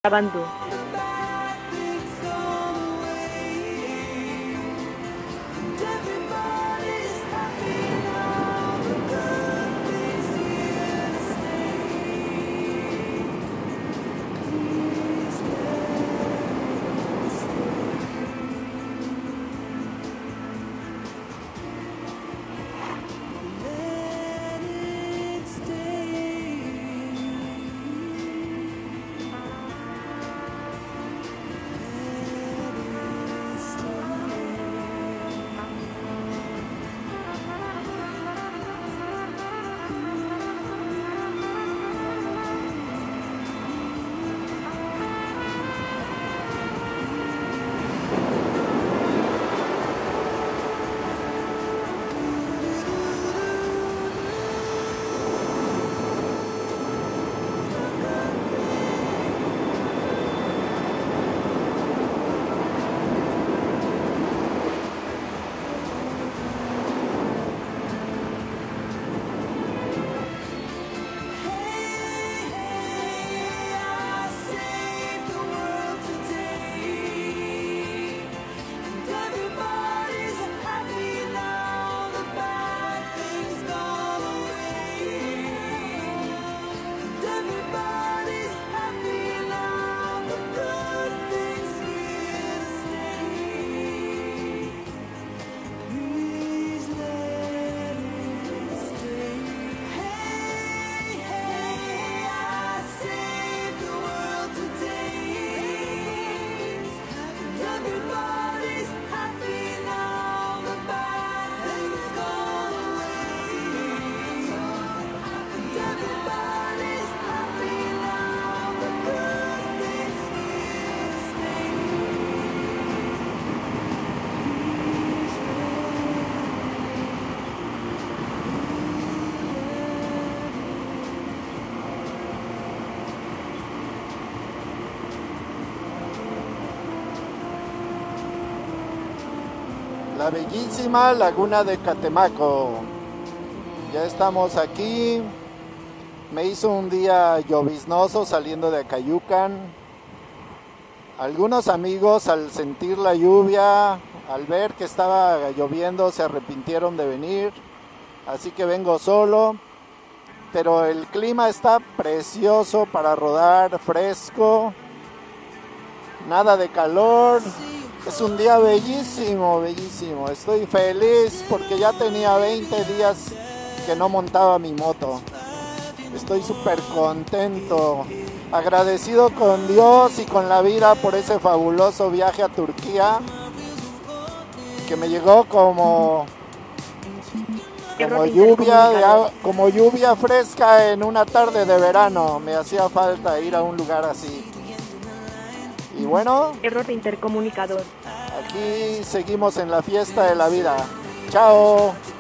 Grabando. La bellísima laguna de Catemaco. Ya estamos aquí. Me hizo un día lloviznoso saliendo de Acayucan. Algunos amigos, al sentir la lluvia, al ver que estaba lloviendo, se arrepintieron de venir. Así que vengo solo. Pero el clima está precioso para rodar, fresco. Nada de calor. Es un día bellísimo, bellísimo. Estoy feliz porque ya tenía 20 días que no montaba mi moto. Estoy súper contento, agradecido con Dios y con la vida por ese fabuloso viaje a Turquía, que me llegó como lluvia fresca en una tarde de verano. Me hacía falta ir a un lugar así. Y bueno, Error de intercomunicador. aquí seguimos en la fiesta de la vida. Chao.